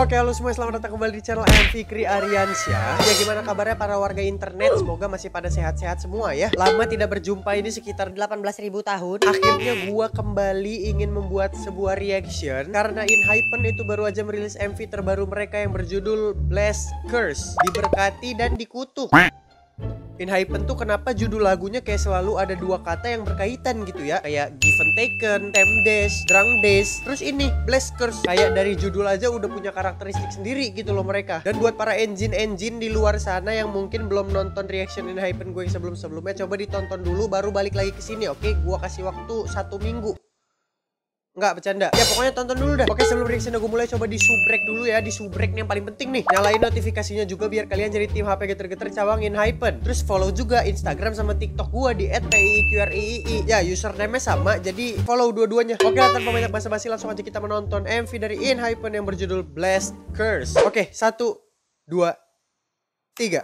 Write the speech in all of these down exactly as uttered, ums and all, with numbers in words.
Oke, halo semua, selamat datang kembali di channel I am Fikri Aryansyah. Ya, gimana kabarnya para warga internet? Semoga masih pada sehat-sehat semua ya. Lama tidak berjumpa, ini sekitar delapan belas ribu tahun. Akhirnya gua kembali ingin membuat sebuah reaction karena Enhypen itu baru aja merilis M V terbaru mereka yang berjudul Blessed Curse, diberkati dan dikutuk. Enhypen tuh kenapa judul lagunya kayak selalu ada dua kata yang berkaitan gitu ya, kayak Given Taken, Time Days, Drunk Days. Terus ini Blessed Curse, kayak dari judul aja udah punya karakteristik sendiri gitu loh mereka. Dan buat para engine-engine di luar sana yang mungkin belum nonton reaction Enhypen gue yang sebelum-sebelumnya, coba ditonton dulu baru balik lagi ke sini. Oke, gua kasih waktu satu minggu. Enggak, bercanda. Ya pokoknya tonton dulu dah. Oke, sebelum reaction gue mulai, coba di subrek dulu ya. Di subrek nih yang paling penting nih. Nyalain notifikasinya juga biar kalian jadi tim H P geter-geter cawang Enhypen. Terus follow juga Instagram sama TikTok gua di et piiqrii. Ya, username-nya sama, jadi follow dua-duanya. Oke, tanpa banyak basa-basi langsung aja kita menonton M V dari Enhypen yang berjudul Blessed Curse. Oke, satu, dua, tiga.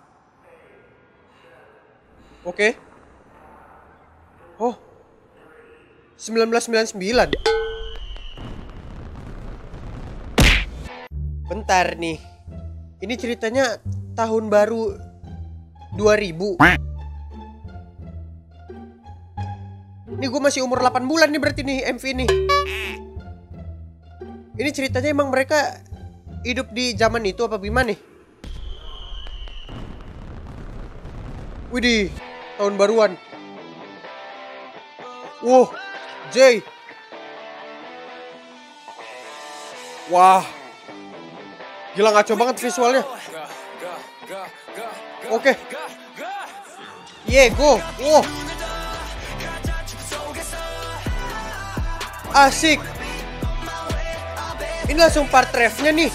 Oke. Oh, seribu sembilan ratus sembilan puluh sembilan. Bentar nih. Ini ceritanya tahun baru dua ribu. Ini gue masih umur delapan bulan nih berarti nih M V ini. Ini ceritanya emang mereka hidup di zaman itu apa gimana nih? Widih, tahun baruan. Wow, J. Wah, gila ngaco banget visualnya. Oke, yeah, go. Wow, asik. Ini langsung part refnya nih,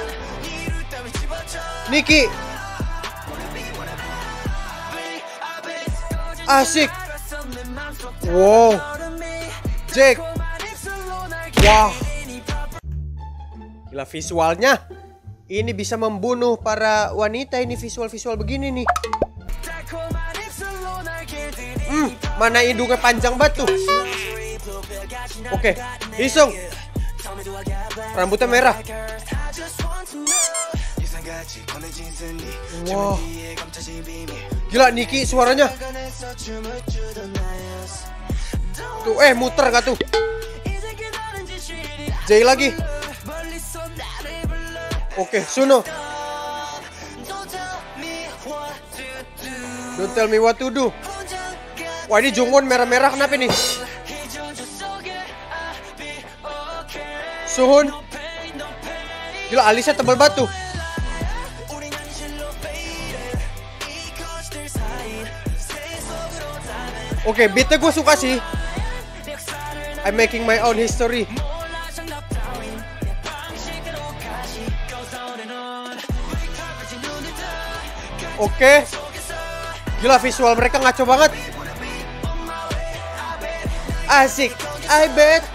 Niki. Asik. Wow, Jack. Wah, gila visualnya. Ini bisa membunuh para wanita ini, visual-visual begini nih. Hmm, mana hidungnya panjang banget tuh. Oke, Hisung. Rambutnya merah. Wow, gila Niki suaranya. Tuh, eh muter gak tuh? J lagi. Oke, Suno. Don't tell me what to do. Wah, ini Jungwon merah-merah kenapa nih? Suhun. Gila alisnya tebal batu. Oke, beatnya gue suka sih. I'm making my own history. Oke, gila visual mereka ngaco banget. Asik, I bet.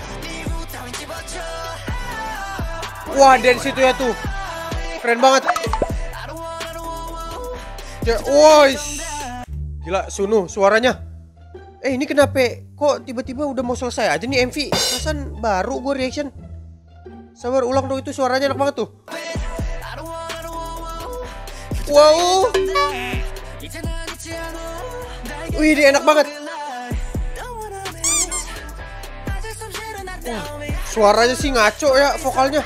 Wah, dari situ ya tuh, keren banget. Woi, gila Sunu suaranya. Eh, ini kenapa kok tiba-tiba udah mau selesai aja nih M V? Perasaan baru gue reaction. Sabar, ulang dong, itu suaranya enak banget tuh. Wow. Wih, ini enak banget. Wah, suaranya sih ngaco ya vokalnya.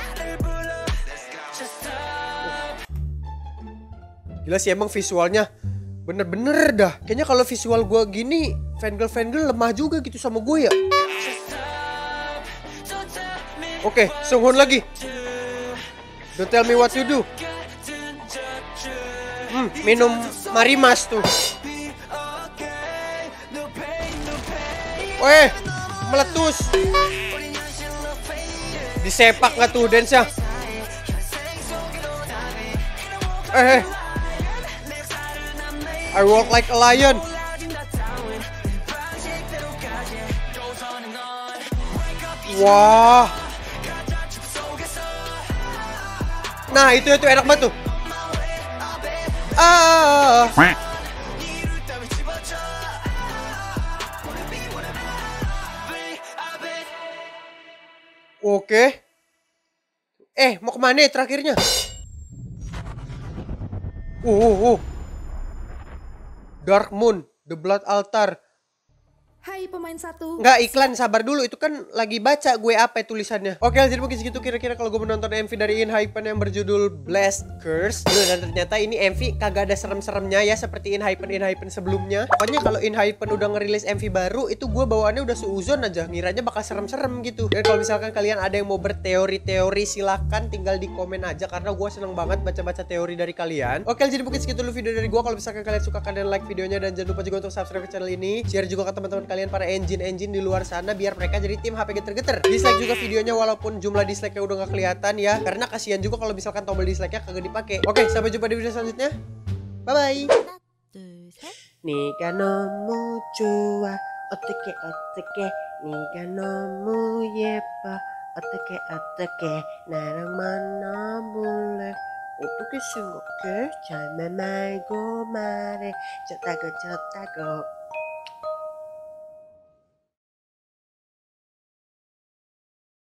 Gila sih emang visualnya. Bener-bener dah. Kayaknya kalau visual gue gini, fangirl-fangirl lemah juga gitu sama gue ya. Oke, Sunghun lagi. Don't tell me what to do. Hmm, minum Marimas tuh. Weh, meletus. Disepak gak tuh dance-nya? Eh, eh. I walk like a lion. Wah. Nah, itu itu enak banget tuh. Ah. Oke. Eh, mau kemana ya terakhirnya? Oh, oh, oh. Dark Moon, The Blood Altar. Hai pemain satu. Nggak iklan, sabar dulu. Itu kan lagi baca gue apa tulisannya. Oke, jadi mungkin segitu kira-kira kalau gue menonton M V dari Enhypen yang berjudul Blast Curse. Duh, dan ternyata ini M V kagak ada serem-seremnya ya seperti Enhypen Enhypen sebelumnya. Pokoknya kalau Enhypen udah ngerilis M V baru, itu gue bawaannya udah seuzon aja. Ngiranya bakal serem-serem gitu. Dan kalau misalkan kalian ada yang mau berteori-teori, silahkan tinggal di komen aja, karena gue seneng banget baca-baca teori dari kalian. Oke, jadi mungkin segitu dulu video dari gue. Kalau misalkan kalian suka, kalian like videonya, dan jangan lupa juga untuk subscribe ke channel ini. Share juga ke teman-teman kalian para engine-engine di luar sana biar mereka jadi tim H P geter-geter. Dislike juga videonya walaupun jumlah dislike-nya udah gak kelihatan ya, karena kasihan juga kalau misalkan tombol dislike-nya kagak dipakai. Oke, sampai jumpa di video selanjutnya. Bye bye. Niga no muchua oteke oteke niga no muyepa oteke oteke narang mana boleh oteke sungguh ke jangan main go mare jotago jotago.